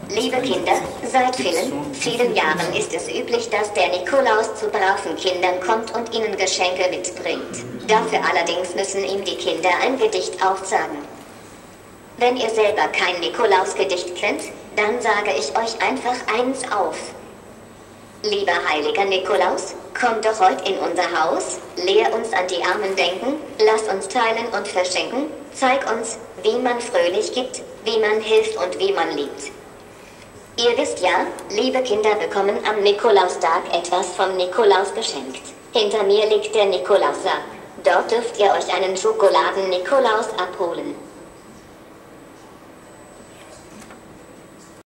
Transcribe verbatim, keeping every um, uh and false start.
Liebe Kinder, seit vielen, vielen Jahren ist es üblich, dass der Nikolaus zu braven Kindern kommt und ihnen Geschenke mitbringt. Dafür allerdings müssen ihm die Kinder ein Gedicht aufsagen. Wenn ihr selber kein Nikolausgedicht kennt, dann sage ich euch einfach eins auf. Lieber heiliger Nikolaus, komm doch heute in unser Haus, lehr uns an die Armen denken, lass uns teilen und verschenken, zeig uns, wie man fröhlich gibt, wie man hilft und wie man liebt. Ihr wisst ja, liebe Kinder bekommen am Nikolaustag etwas vom Nikolaus geschenkt. Hinter mir liegt der Nikolaussack. Dort dürft ihr euch einen Schokoladen-Nikolaus abholen.